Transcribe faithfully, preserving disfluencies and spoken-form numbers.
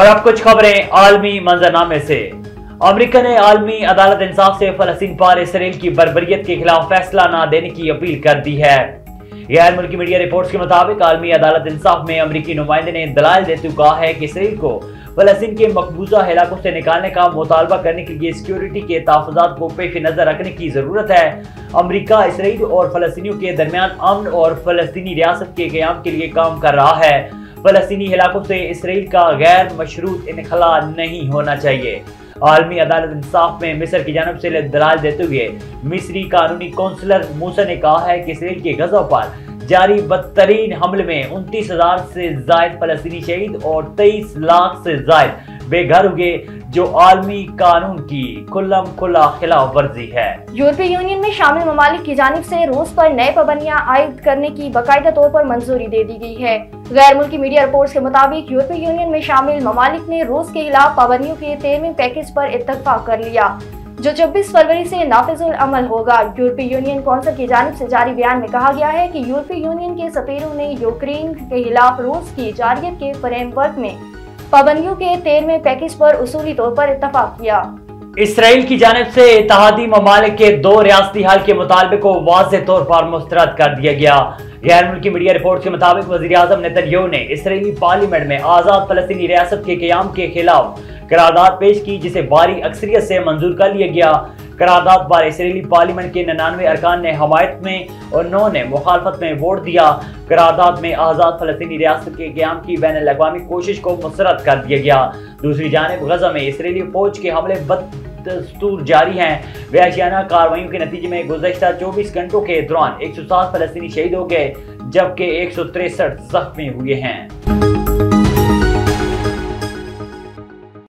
और अब कुछ खबरें आलमी मंजरनामे से। अमेरिका ने आलमी अदालत इंसाफ से फलस्तीन पर इसराइल की बर्बरियत के खिलाफ फैसला न देने की अपील कर दी है। गैर मुल्की मीडिया रिपोर्ट्स के मुताबिक आलमी अदालत इंसाफ में अमेरिकी नुमाइंदे ने दलाइल देते हुए कहा है कि इसराइल को फलस्तीन के मकबूजा इलाकों से निकालने का मुतालबा करने के लिए सिक्योरिटी के तहफ़्फ़ुज़ात को पेश नजर रखने की जरूरत है। अमेरिका इसराइल और फलस्तीनियों के दरमियान अमन और फलस्तीनी रियासत के क़याम के लिए काम कर रहा है। फलस्तीनी इलाकों से इसराइल का गैर मशरूत इनखला नहीं होना चाहिए। आलमी अदालत इंसाफ में मिस्र की जानब से दलाल देते हुए मिस्री कानूनी काउंसलर मूसा ने कहा है कि इसराइल के गज़ा पर जारी बदतरीन हमले में उनतीस हजार से जायद फलस्तीनी शहीद और तेईस लाख से जायद बेघर हुए, जो आलमी कानून की खुल्लम खुल्ला खिलाफ वर्जी है। यूरोपीय यूनियन में शामिल ममालिक की जानिब से रूस पर नए पाबंदियां आयद करने की बाकायदा तौर पर मंजूरी दे दी गई है। गैर मुल्की मीडिया रिपोर्ट्स के मुताबिक यूरोपीय यूनियन में शामिल ममालिक ने रूस के खिलाफ पाबंदियों के तेरहवें पैकेज पर इत्तफाक कर लिया, जो छब्बीस फरवरी से नाफिजुल अमल होगा। यूरोपीय यूनियन कौंसिल की जानिब से जारी बयान में कहा गया है कि यूरोपीय यूनियन के सफीरों ने यूक्रेन के खिलाफ रूस की जारियत के फ्रेमवर्क में पाबंदियों के तेरहवें पैकेज पर उसूली तौर पर इत्तफाक किया। इसराइल की जानिब से इत्तेहादी ममालिक के दो रियासती हल के मुतालबे को वाज़ेह तौर पर मुस्तरद कर दिया गया। गैर मुल्की मीडिया रिपोर्ट के मुताबिक वज़ीर आज़म नेतन्याहू ने इसराइली पार्लियामेंट में आज़ाद फलस्तीनी रियासत के क़याम के खिलाफ करारदाद पेश की, जिसे भारी अक्सरियत से मंजूर कर लिया गया। करारदाद पर इसराइली पार्लियामेंट के निन्यानवे अरकान ने हमायत में और नौ ने मुखालफत में वोट दिया। करारदाद में आज़ाद फलस्तीनी रियासत के क़याम की बैन अल-अक़वामी कोशिश को मुस्तरद कर दिया गया। दूसरी जानिब गज़ा में इसराइली फौज के हमले बदस्तूर जारी हैं। वहशियाना कार्रवाइयों के नतीजे में गुज़श्ता चौबीस घंटों के दौरान एक सौ सात फलस्तीनी शहीद हो गए, जबकि एक सौ तिरसठ जख्मी हुए हैं।